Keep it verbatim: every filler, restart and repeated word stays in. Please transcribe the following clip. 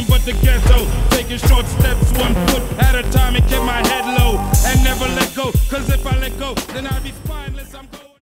nothing but the ghetto. Taking short steps, one foot